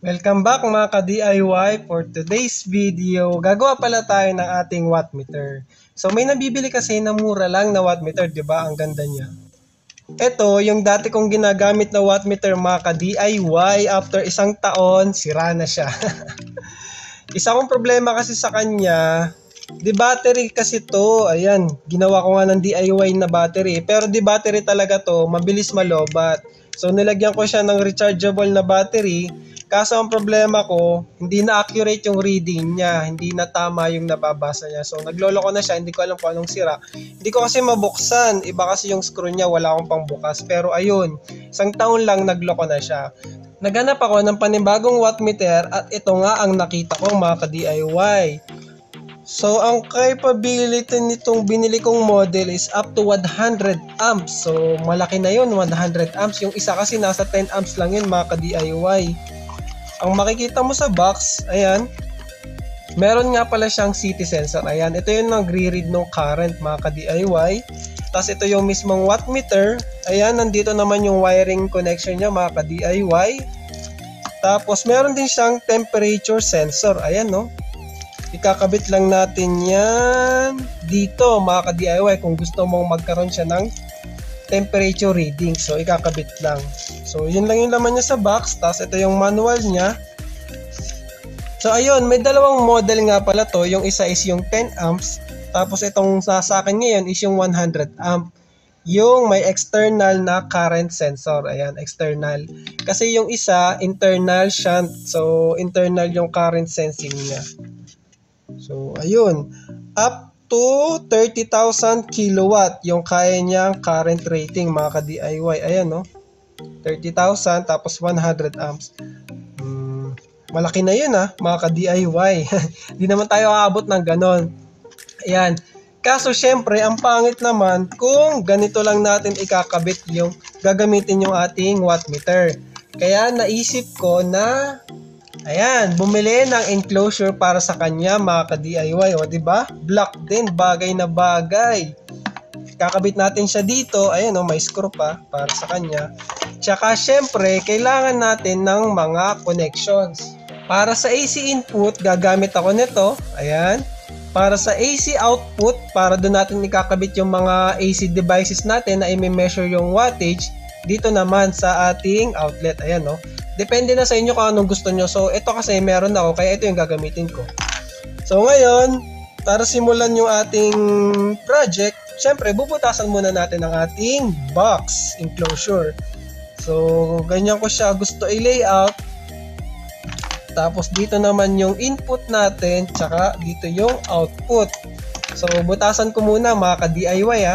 Welcome back mga ka-DIY. For today's video, gagawa pala tayo ng ating wattmeter. So may nabibili kasi na mura lang na wattmeter, 'di ba? Ang ganda niya. Ito, yung dati kong ginagamit na wattmeter mga ka-DIY, after isang taon, sira na siya. Isa kong problema kasi sa kanya, di battery kasi to. Ayan, ginawa ko nga ng DIY na battery. Pero di battery talaga to, mabilis malobat. So nilagyan ko siya ng rechargeable na battery. Kaso ang problema ko, hindi na accurate yung reading niya, hindi na tama yung nababasa niya. So nagloloko na siya, hindi ko alam kung anong sira. Hindi ko kasi mabuksan, iba kasi yung screw niya, wala akong pangbukas. Pero ayun, isang taon lang nagloko na siya. Naghanap ako ng panibagong wattmeter at ito nga ang nakita ko mga ka-DIY. So ang capability nitong binili kong model is up to 100 amps. So malaki na yun, 100 amps. Yung isa kasi nasa 10 amps lang yun mga ka-DIY. Ang makikita mo sa box, ayan, meron nga pala siyang CT sensor. Ayan, ito yung nagre-read ng current mga ka-DIY. Tapos ito yung mismong wattmeter. Ayan, nandito naman yung wiring connection niya mga ka-DIY. Tapos meron din siyang temperature sensor. Ayan no. Ikakabit lang natin yan dito mga ka-DIY kung gusto mong magkaroon siya ng temperature reading. So ikakabit lang. So yun lang yung laman niya sa box. Tapos ito yung manual niya. So ayun, may dalawang model nga pala to. Yung isa is yung 10 amps. Tapos itong sa akin ngayon is yung 100 amp. Yung may external na current sensor. Ayan, external. Kasi yung isa, internal shunt. So internal yung current sensing niya. So ayun, up to 30,000 kilowatt yung kaya niyang current rating mga ka-DIY. Ayan no, 30,000 tapos 100 amps. Malaki na yun mga ka-DIY. Di naman tayo aabot ng ganon. Ayan. Kaso syempre, ang pangit naman kung ganito lang natin ikakabit yung gagamitin yung ating wattmeter. Kaya naisip ko na ayan, bumili ng enclosure para sa kanya mga ka-DIY. O diba? Black din, bagay na bagay. Kakabit natin siya dito. Ayan o, may screw pa para sa kanya. Tsaka syempre, kailangan natin ng mga connections. Para sa AC input, gagamit ako nito. Ayan. Para sa AC output, para doon natin ikakabit yung mga AC devices natin na i-measure yung wattage, dito naman sa ating outlet. Ayan no. Depende na sa inyo kung anong gusto nyo. So, ito kasi meron ako, kaya ito yung gagamitin ko. So, ngayon, para simulan yung ating project, syempre, bubutasan muna natin ang ating box enclosure. So, ganyan ko siya gusto i-layout. Tapos, dito naman yung input natin, tsaka dito yung output. So, butasan ko muna mga ka-DIY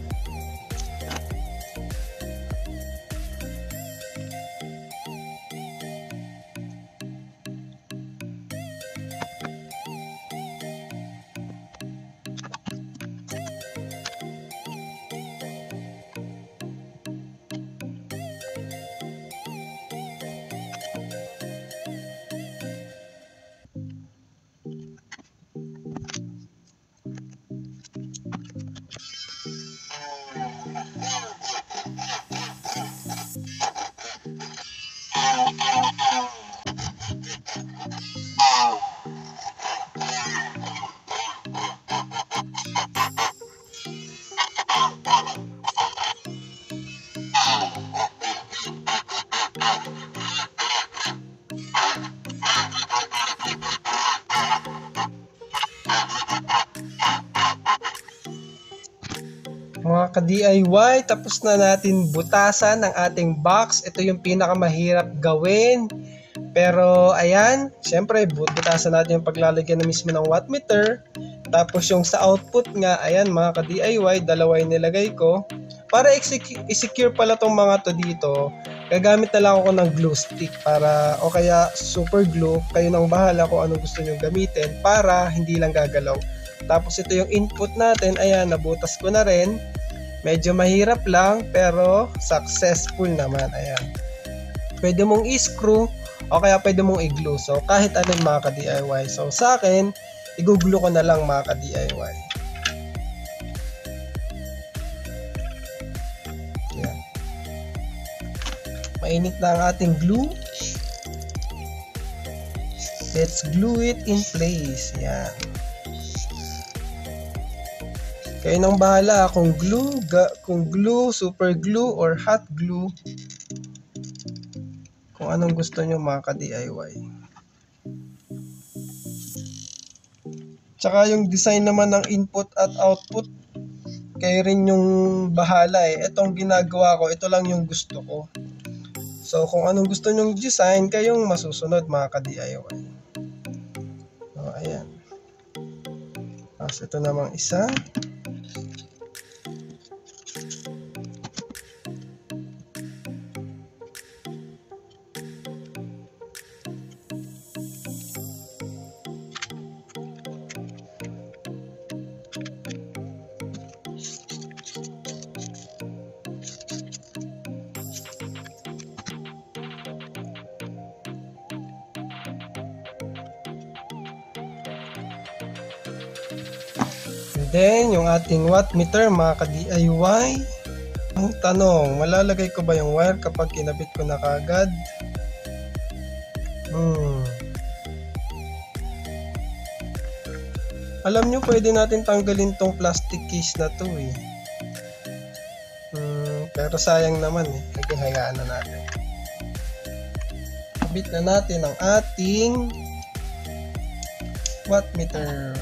Mga ka-DIY, tapos na natin butasan ng ating box. Ito yung pinakamahirap gawin. Pero ayan, syempre butasan natin yung paglalagyan na mismo ng wattmeter. Tapos yung sa output nga, ayan mga ka-DIY, dalawa yung nilagay ko. Para i-secure pala tong mga to dito, gagamit na lang ako ng glue stick para, o kaya super glue. Kayo nang bahala kung anong gusto nyo gamitin para hindi lang gagalaw. Tapos ito yung input natin, ayan, nabutas ko na rin. Medyo mahirap lang pero successful naman, ayan. Pwede mong i-screw o kaya pwede mong i-glue. So kahit anong mga ka-DIY. So sa akin, i-glue ko na lang mga ka-DIY. Ayan. Mainit na ang ating glue. Let's glue it in place. Yan. Kayo nang bahala kung glue, super glue, or hot glue. Kung anong gusto nyo mga ka-DIY. Tsaka yung design naman ng input at output, kayo rin yung bahala eh. Itong ginagawa ko, ito lang yung gusto ko. So kung anong gusto nyong design, kayong masusunod mga ka-DIY. So ayan. Tapos ito namang isa. Then, yung ating wattmeter mga ka-DIY. Ang tanong, malalagay ko ba yung wire kapag kinabit ko na kagad? Alam nyo, pwede natin tanggalin tong plastic case na to eh. Pero sayang naman eh. Sige, hayaan na natin. Kabit na natin ang ating wattmeter.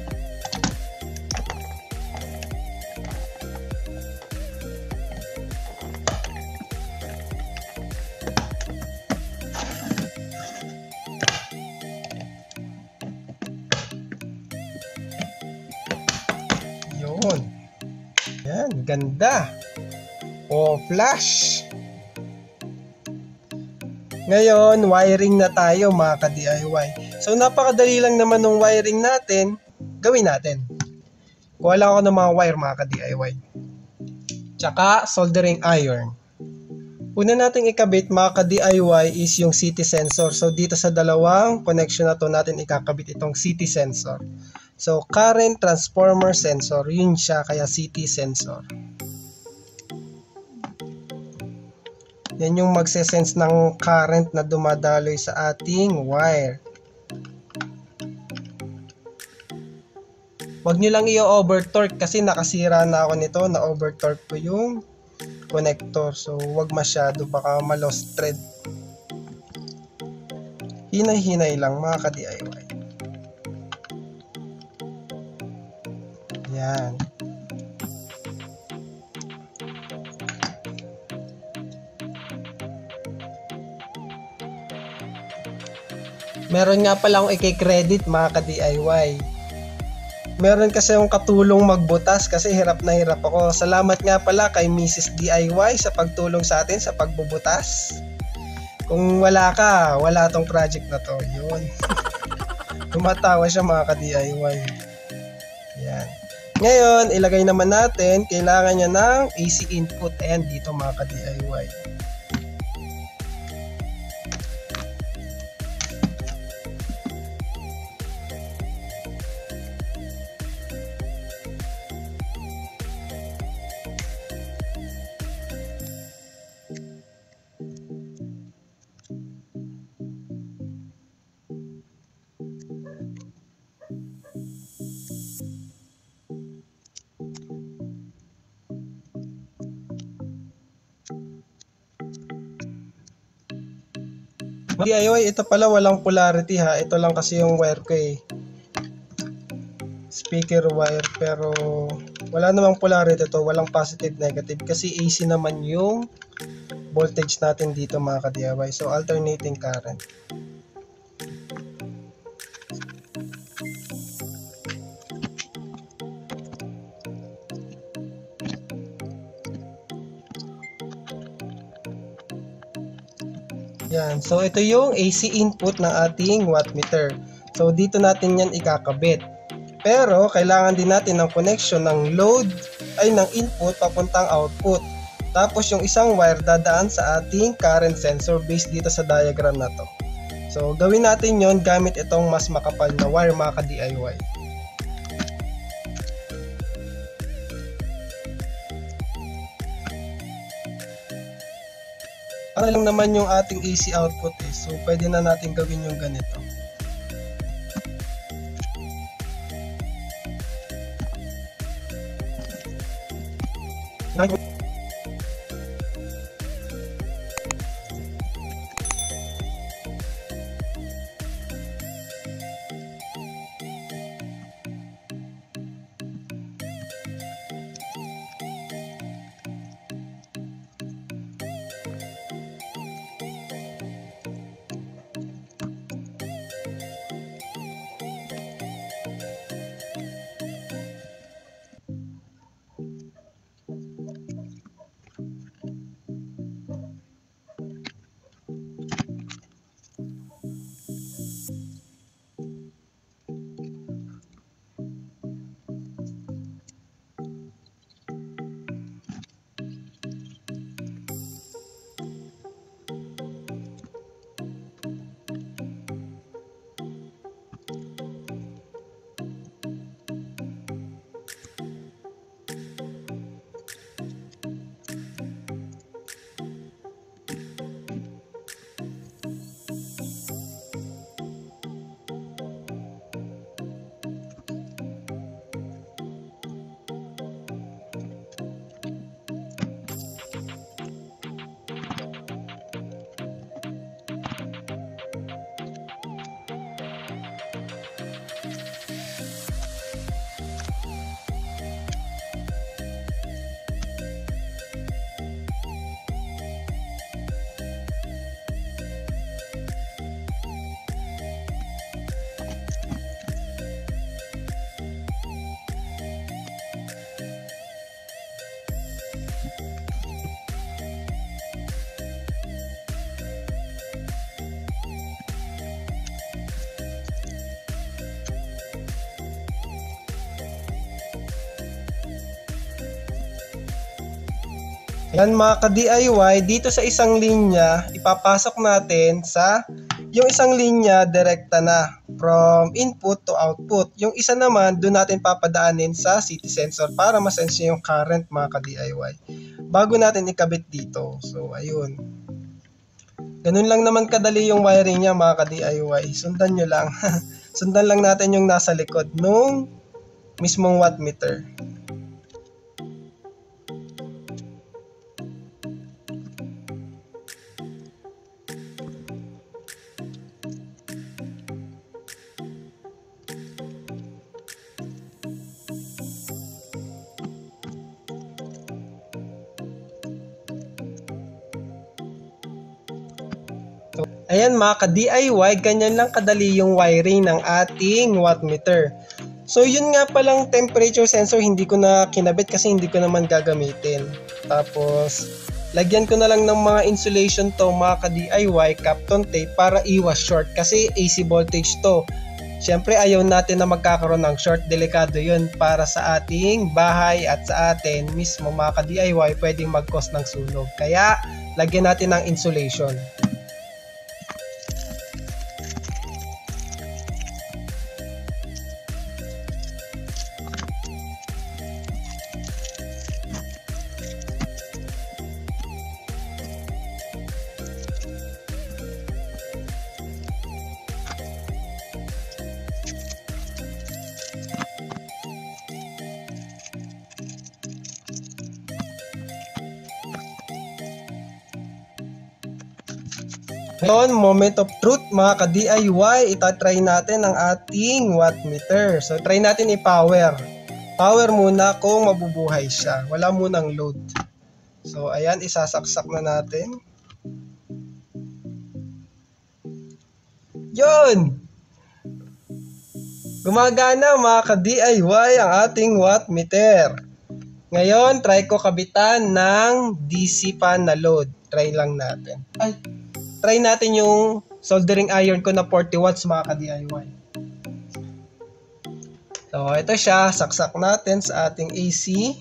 Yan, ganda. Flash. Ngayon, wiring na tayo mga ka-DIY. So, napakadali lang naman ng wiring natin. Gawin natin. Kuha lang ako ng mga wire mga ka-DIY. Tsaka, soldering iron. Una nating ikabit mga ka-DIY is yung CT sensor. So, dito sa dalawang connection na to natin ikakabit itong CT sensor. So, current transformer sensor, yun siya, kaya CT sensor. Yan yung magse-sense ng current na dumadaloy sa ating wire. Huwag nyo lang i-over-torque kasi nakasira na ako nito, na-over-torque ko yung connector. So, huwag masyado, baka ma-lost thread. Hinay-hinay lang mga ka-DIY. Yan. Meron nga pala akong i-credit mga ka-DIY. Meron kasi yung katulong magbutas kasi hirap na hirap ako. Salamat nga pala kay Mrs. DIY sa pagtulong sa atin sa pagbubutas. Kung wala ka, wala tong project na to. Yun. Tumatawa siya mga ka-DIY. Yan. Ngayon, ilagay naman natin, kailangan niya ng AC input. Ayan dito mga ka-DIY. DIY, ito pala walang polarity ha. Ito lang kasi yung wire ko eh. Speaker wire, pero wala namang polarity ito. Walang positive, negative. Kasi AC naman yung voltage natin dito mga ka-DIY. So, alternating current. Yan. So, ito yung AC input ng ating wattmeter. So, dito natin yan ikakabit. Pero, kailangan din natin ng connection ng load, ay ng input papuntang output. Tapos, yung isang wire dadaan sa ating current sensor based dito sa diagram na to. So, gawin natin yon gamit itong mas makapal na wire mga ka-DIY. Para lang naman yung ating AC output eh. So, pwede na natin gawin yung ganito. Yan mga ka-DIY, dito sa isang linya, ipapasok natin sa yung isang linya direkta na from input to output. Yung isa naman, doon natin papadaanin sa city sensor para masense yung current mga ka-DIY. Bago natin ikabit dito. So, ayun. Ganun lang naman kadali yung wiring niya mga ka-DIY. Sundan nyo lang. Sundan lang natin yung nasa likod nung mismong wattmeter. So, ayan mga ka-DIY, ganyan lang kadali yung wiring ng ating wattmeter. So yun nga palang temperature sensor, hindi ko na kinabit kasi hindi ko naman gagamitin. Tapos lagyan ko na lang ng mga insulation to mga ka-DIY, Kapton tape para iwas short kasi AC voltage to. Siyempre ayaw natin na magkakaroon ng short, delikado yun para sa ating bahay at sa atin mismo mga ka-DIY, pwedeng mag-cause ng sunog. Kaya lagyan natin ng insulation. Ngayon, moment of truth mga ka-DIY, itatry natin ang ating wattmeter. So try natin i-power. Power muna kung mabubuhay siya. Wala munang load. So ayan, isasaksak na natin. Yun! Gumagana mga ka-DIY ang ating wattmeter. Ngayon, try ko kabitan ng DC fan na load. Try lang natin. Try natin yung soldering iron ko na 40 watts mga ka-DIY. So, ito siya. Saksak natin sa ating AC.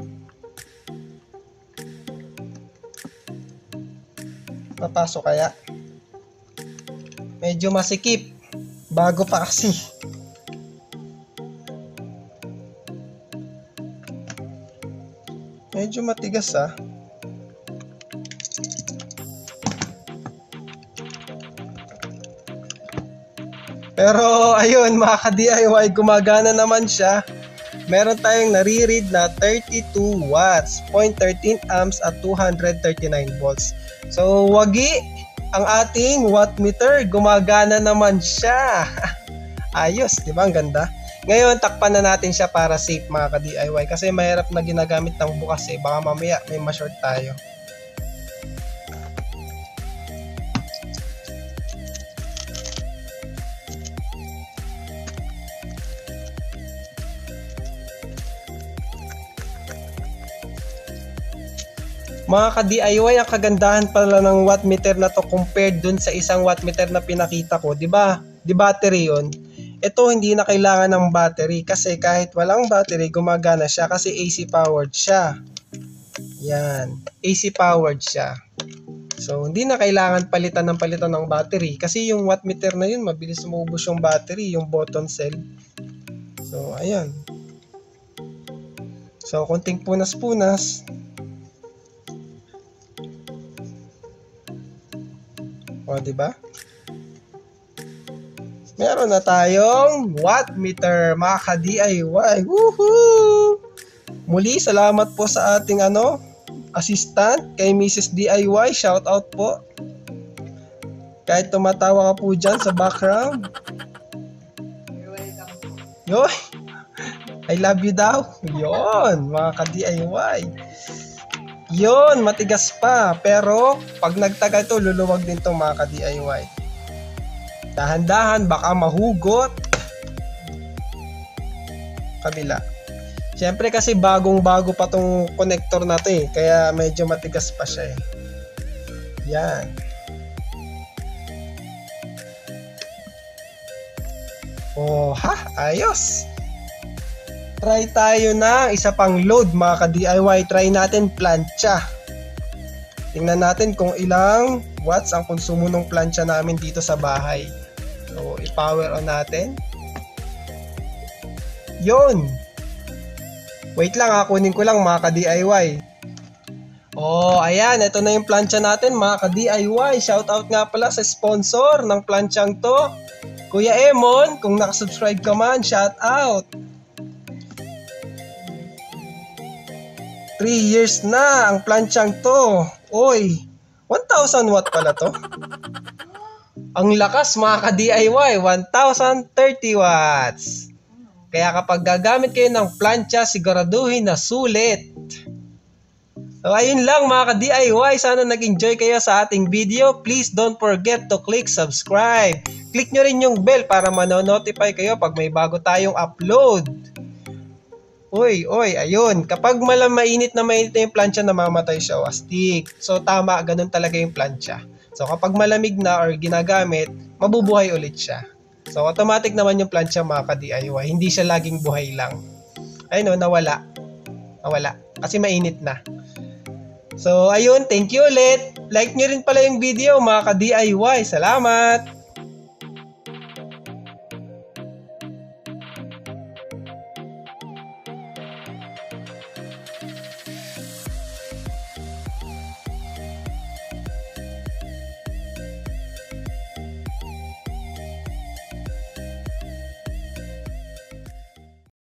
Papasok kaya? Medyo masikip. Bago pa kasi. Medyo matigas ah. Pero ayun mga ka-DIY, gumagana naman siya. meron tayong nare-read na 32 watts, 0.13 amps at 239 volts. So, wagi ang ating wattmeter. Gumagana naman siya. Ayos, di ba? Ang ganda. Ngayon, takpan na natin siya para safe mga ka-DIY kasi mahirap na ginagamit ng bukas eh. Baka mamaya may ma-short tayo. Mga ka-DIY, ang kagandahan pala ng wattmeter na to compared dun sa isang wattmeter na pinakita ko, di ba? Di battery yun. Ito hindi na kailangan ng battery kasi kahit walang battery, gumagana siya kasi AC powered siya. Yan, AC powered siya. So, hindi na kailangan palitan ng battery kasi yung wattmeter na yun, mabilis maubos yung battery, yung button cell. So, ayan. So, konting punas-punas. O, diba? Meron na tayong wattmeter, mga ka-DIY. Woohoo! Muli, salamat po sa ating assistant, kay Mrs. DIY. Shout out po. Kahit tumatawa ka po dyan sa background. Yoy! I love you daw. Yon, mga ka-DIY. Yon, matigas pa. Pero, pag nagtagal to, luluwag din to mga ka-DIY. Dahan-dahan, baka mahugot. Kabila. Siyempre kasi bagong-bago pa tong connector na to eh. Kaya medyo matigas pa siya eh. Yan. Oh, ha? Ayos. Try tayo na isa pang load mga ka-DIY. Try natin plancha. Tingnan natin kung ilang watts ang konsumo ng plancha namin dito sa bahay. So, i-power on natin. Yun. Wait lang ha, kunin ko lang mga ka-DIY. Oh, ayan. Ito na yung plancha natin mga ka-DIY. Shoutout nga pala sa sponsor ng planchang to. Kuya Emon, kung nakasubscribe ka man, shoutout. 3 years na ang planchang to. Oy, 1,000 watt pala to. Ang lakas mga ka-DIY, 1,030 watts. Kaya kapag gagamit kayo ng plancha, siguraduhin na sulit. So ayun lang mga ka-DIY, sana nag-enjoy kayo sa ating video. Please don't forget to click subscribe. Click nyo rin yung bell para manonotify kayo pag may bago tayong upload. Uy, ayun. Kapag mainit na yung plancha, namamatay siya o astig. So tama, ganun talaga yung plancha. So kapag malamig na or ginagamit, mabubuhay ulit siya. So automatic naman yung plancha mga ka-DIY. Hindi siya laging buhay lang. Ayun o, nawala. Kasi mainit na. So ayun, thank you ulit. Like nyo rin pala yung video mga ka-DIY. Salamat!